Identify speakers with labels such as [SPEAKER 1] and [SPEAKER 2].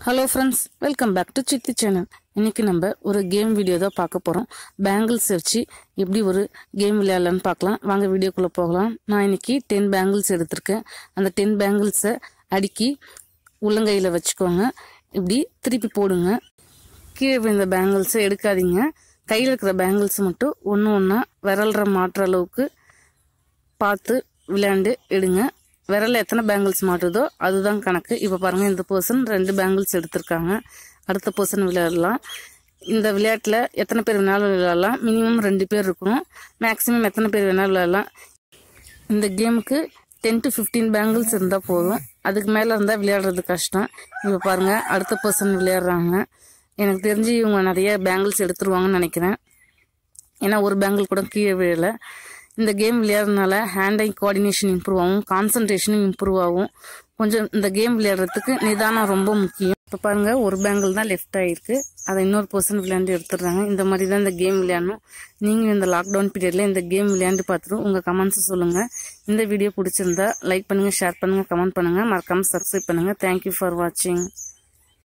[SPEAKER 1] Hello friends, welcome back to Chitti channel. இன்னைக்கு நம்ம ஒரு கேம் வீடியோ தான் பார்க்க போறோம். பேங்கிள்ஸ் வச்சு எப்படி ஒரு கேம் விளையாடலாம்னு பார்க்கலாம். வாங்க வீடியோக்குள்ள போகலாம். நான் இன்னைக்கு 10 பேங்கிள்ஸ் எடுத்துர்க்கேன். அந்த 10 பேங்கிள்ஸை அடுக்கி உள்ளங்கையில வச்சுக்கோங்க. இப்படி திருப்பி போடுங்க. கீழே விழுந்த பேங்கிள்ஸை எடுக்காதீங்க. கையில் இருக்கிற பேங்கிள்ஸ் மட்டும் ஒண்ணா விரல்ற மாற்ற அளவுக்கு பார்த்து விளையாண்டு எடுங்க. விரல்ல எத்தனை பேங்கிள்ஸ் மாட்டுதோ அதுதான் கணக்கு. இப்போ பாருங்க, இந்த பர்சன் 2 பேங்கிள்ஸ் எடுத்திருக்காங்க. அடுத்த பர்சன் விளையாடலாம். இந்த விளையாட்டில் எத்தனை பேர் வேணாலும் விளையாடலாம். மினிமம் 2 பேர் இருக்கணும். மேக்ஸிமம் எத்தனை பேர் வேணாலும் விளையாடலாம். இந்த கேமுக்கு 10 to 15 பேங்கிள்ஸ் இருந்தால் போதும். அதுக்கு மேலே இருந்தால் விளையாடுறது கஷ்டம். இப்போ பாருங்க, அடுத்த பர்சன் விளையாடுறாங்க. எனக்கு தெரிஞ்சு இவங்க நிறைய பேங்கிள்ஸ் எடுத்துருவாங்கன்னு நினைக்கிறேன். ஏன்னா ஒரு பேங்கிள் கூட கீழே விழல. இந்த கேம் விளையாடுறதுனால ஹேண்ட் ஐ கோஆர்டினேஷன் இம்ப்ரூவ் ஆகும், கான்சன்ட்ரேஷனும் இம்ப்ரூவ் ஆகும். கொஞ்சம் இந்த கேம் விளையாடுறதுக்கு நிதானம் ரொம்ப முக்கியம். இப்போ பாருங்க, ஒரு பேங்கிள் தான் லெஃப்ட் ஆயிருக்கு. அதை இன்னொரு பர்சன் விளையாண்டு எடுத்துடுறாங்க. இந்த மாதிரி தான் இந்த கேம் விளையாடணும். நீங்கள் இந்த லாக்டவுன் பீரியட்ல இந்த கேம் விளையாண்டு பார்த்துட்டு உங்கள் கமெண்ட்ஸ் சொல்லுங்க. இந்த வீடியோ பிடிச்சிருந்தா லைக் பண்ணுங்க, ஷேர் பண்ணுங்க, கமெண்ட் பண்ணுங்க, மறக்காம சப்ஸ்கிரைப் பண்ணுங்க. தேங்க்யூ ஃபார் வாட்சிங்.